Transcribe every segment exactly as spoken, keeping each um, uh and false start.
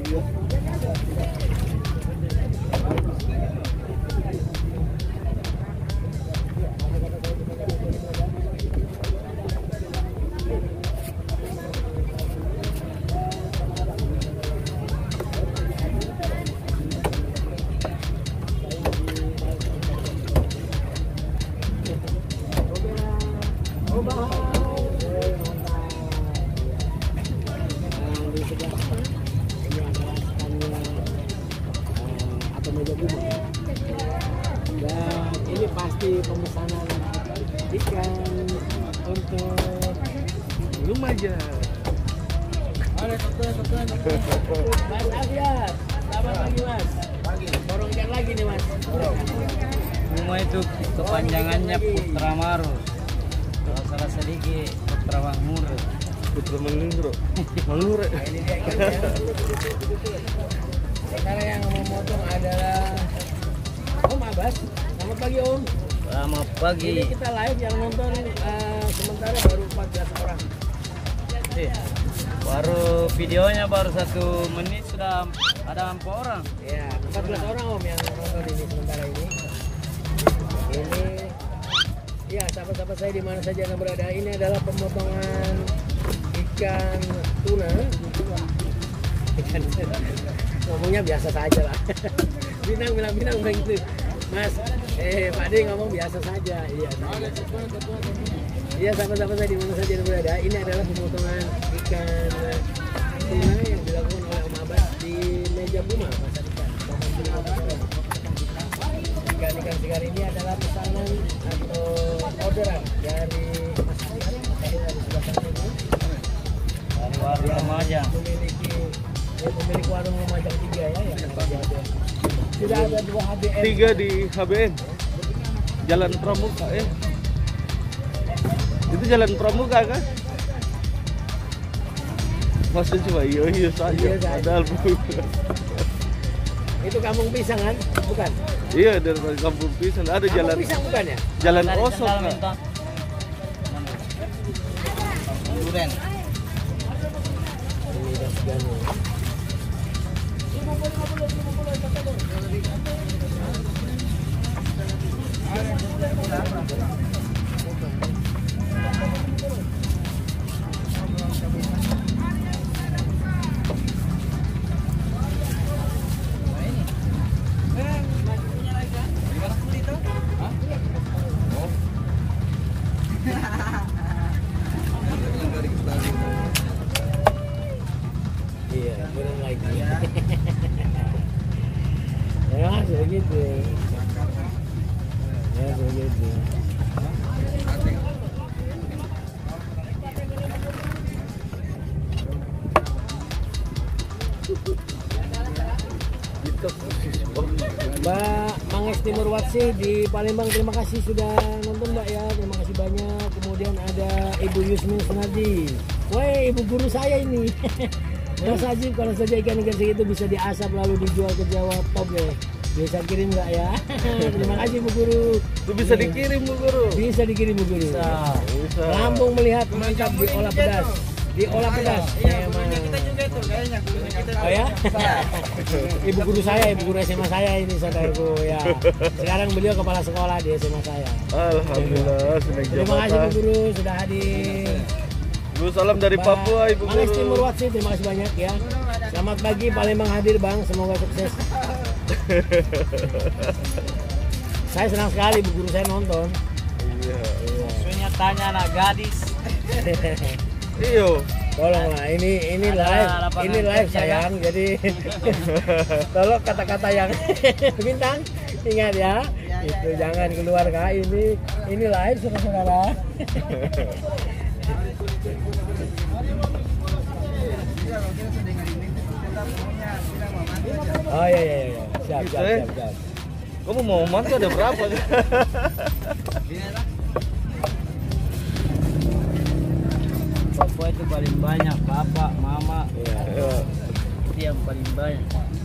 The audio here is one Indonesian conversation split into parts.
Dan ini pasti pemesanan ikan untuk Lumajang. Mas Afiat, selamat pagi Mas. Pagi. Borong ikan lagi nih Mas. Semua itu kepanjangannya Putra Maru. Kalau salah sedikit Putra Mangur. Putra Mangur. Mangur. Ini dia ikannya. Sekarang yang memotong adalah Om Abbas. Selamat pagi Om. Selamat pagi. Ini kita live yang nonton uh, sementara baru empat belas orang. Eh, baru videonya baru satu menit sudah ada empat orang. Ya, empat belas orang Om yang nonton ini sementara ini. Ini, ya sahabat-sahabat saya di mana saja yang berada, ini adalah pemotongan ikan tuna. Ikan ngomongnya biasa saja lah. Binang bilang binang begitu. Mas, eh Pak D ngomong biasa saja. Iya. Iya sahabat-sahabat saya di mana saja yang berada, ini adalah pemotongan ikan tuna yang dilakukan oleh Om Abbas di meja Buma pasar ikan. Ikan-ikan segar ini adalah pesanan atau orderan dari Mas Afiat dari sebelah sana ini. Dari warung Lumajang. Memiliki ya, pemilik warung Lumajang tiga ya yang ada. Sudah ada dua H B M. Tiga di H B M. Jalan Pramuka ya. Itu Jalan Pramuka kan? Maksudnya cuma iya iya saja. Iya saja. Padahal bukan. Itu Kampung Pisang kan? Bukan? Iya dari Kampung Pisang ada Kampung jalan. Pisang bukan ya? Jalan Dari Osok sendal kan? minta. Duren. Ini dan segalanya. Iya, kurang lagi. Ya, begitu. Ya, begitu. Mbak Manges Timur Watsi di Palembang, terima kasih sudah nonton Mbak ya, terima kasih banyak. Kemudian ada Ibu Yusmin Sunadi. Woi, ibu guru saya ini. Mas Ajib, kalau saja ikan-ikan segitu bisa diasap lalu dijual ke Jawa Top ya. Bisa kirim nggak ya? Terima kasih Bu Guru. Itu bisa dikirim Bu Guru. Bisa dikirim Bu Guru. Bisa. Bisa. Lampung melihat mantap diolah pedas. Diolah pedas. Iya, gurunya kita juga itu kayaknya gurunya kita. Oh ya? Ibu guru saya, ibu guru S M A saya ini saudaraku ya. Sekarang beliau kepala sekolah di S M A saya. Alhamdulillah senang Terima kasih Bu Guru sudah hadir. Bu salam dari Papua Ibu Manges Guru. Timur Watsi, terima kasih banyak ya. Selamat pagi Palembang hadir Bang, semoga sukses. Saya senang sekali Bu Guru saya nonton. Iya. Maksudnya tanya anak gadis. Iyo. Tolonglah ini ini Ada live, lapangan ini live kerja, sayang. Jadi tolong kata-kata yang bintang ingat ya. Itu jangan keluar Kak. Ini ini live saudara-saudara. Oh iya iya iya. Siap siap siap. siap. Kamu mau mantu ada berapa? Papua itu paling banyak, bapak, mama, Iya. itu yang paling banyak.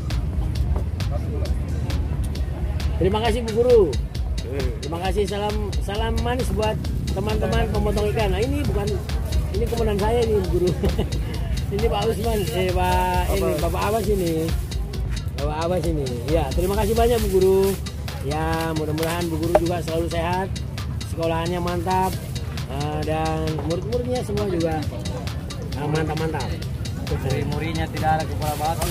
Terima kasih Bu Guru. Terima kasih, salam salam manis buat teman-teman pemotong ikan. Nah ini bukan ini komandan saya ini Bu Guru. Ini Pak Usman, eh Pak ini Bapak Abbas ini. Bapak Abbas ini. Ya, terima kasih banyak Bu Guru. Ya, mudah-mudahan Bu Guru juga selalu sehat, sekolahannya mantap, uh, dan murid-muridnya semua juga uh, mantap-mantap. Murid-muridnya tidak ada kepala batu.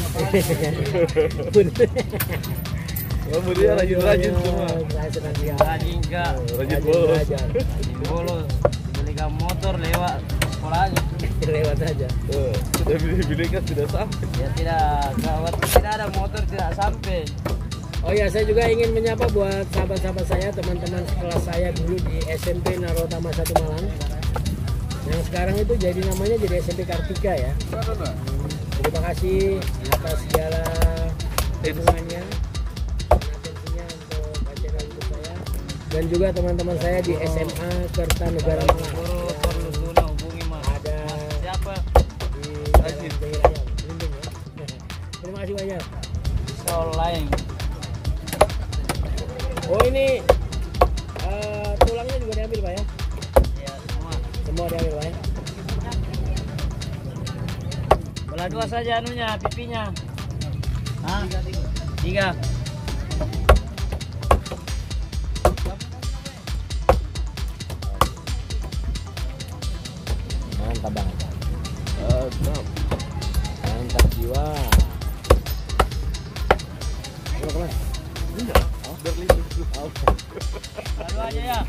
Oh, muridnya rajin-rajin semua. Saya senang dia. Rajin kak. Rajin bolos. Rajin bolos. Dibelikan motor lewat sekolahnya. Lewat aja. Oh, sudah beli-beli kan sudah sampai. Ya tidak, kawat tidak ada motor tidak sampai. Oh ya, saya juga ingin menyapa buat sahabat-sahabat saya, teman-teman kelas saya dulu di S M P Narotama satu Malang. Yang sekarang itu jadi namanya jadi S M P Kartika ya. Terima kasih atas segala dukungannya, atensinya untuk acara untuk saya, dan juga teman-teman saya di S M A Kertanegara Malang. Guru perlu dulu hubungi mas. Ada Siapa? di Jalan Jaya Raya, Lindung ya. Terima kasih banyak. Sol lain. Oh ini uh, tulangnya juga diambil Pak ya? Ya semua. Semua diambil Pak ya? Belah dua saja anunya, pipinya. Hah? Tiga. Mantap banget. Mantap. Mantap jiwa. Coba kelas. Berlindung. Lalu aja ya.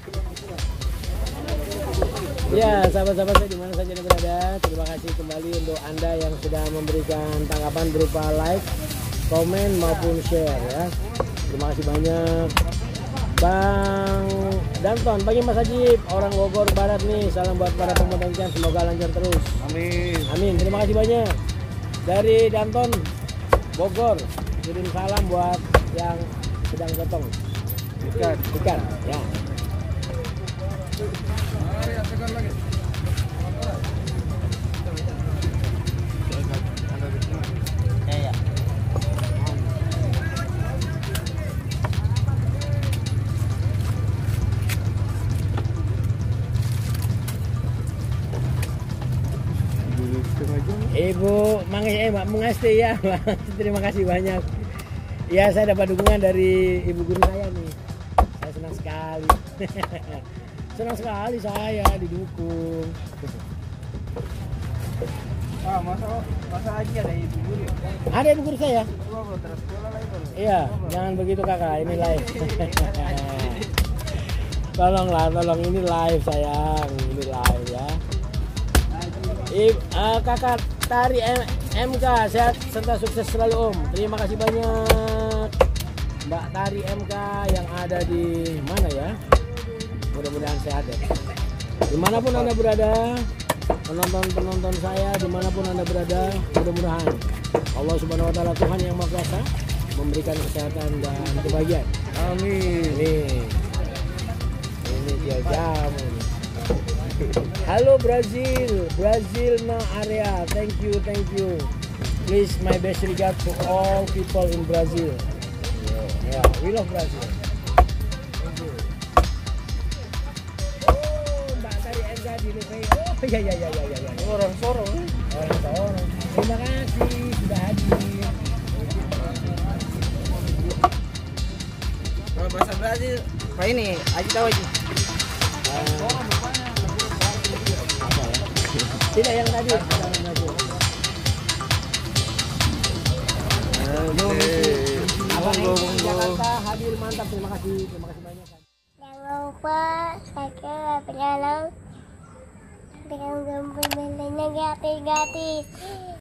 Ya, sahabat-sahabat saya di mana saja Anda berada, terima kasih kembali untuk Anda yang sudah memberikan tanggapan berupa like, komen maupun share ya. Terima kasih banyak. Bang Danton, bagi Mas Ajib, orang Bogor Barat nih, salam buat para pemotong ikan, semoga lancar terus. Amin. Amin, terima kasih banyak. Dari Danton Bogor, kirim salam buat yang sedang potong Ikan. ikan ya. Ya ya. Dulu setengah jam. Ibu Manges eh Mbak Mengasti ya. Terima kasih banyak. Ya, saya dapat dukungan dari ibu guru saya nih. Saya senang sekali. Senang sekali saya didukung. Ah, masa masa aja ada ibu guru. Ada ibu guru saya. Dua belum terus sekolah lagi baru. Iya, jangan begitu kakak, ini live. Tolonglah, tolong ini live sayang, ini live ya. Ib, uh, kakak Tari M- MK, sehat serta sukses selalu Om. Terima kasih banyak Mbak Tari M K yang ada di mana ya? Mudah-mudahan sehat ya. Dimanapun Anda berada, penonton-penonton saya dimanapun Anda berada, mudah-mudahan Allah Subhanahu Wa Taala Tuhan yang Maha Kuasa memberikan kesehatan dan kebahagiaan. Amin. Ini, ini dia jamu. Halo Brazil, Brazil na area. Thank you, thank you. Please, my best regard to all people in Brazil. Yeah, we love Brazil. Thank you. Oh, Mbak Tari Enza di Lupe. Oh, ya ya ya ya ya. ya. Orang Sorong. Orang Sorong. Terima kasih sudah hadir. Kalau bahasa Brazil, Pak ini, Aji tahu Aji. Tidak yang tadi. Abang Edi Jakarta hadir mantap, terima kasih, terima kasih banyak. Jangan lupa subscribe channel dengan gambar-gambarnya gratis-gratis.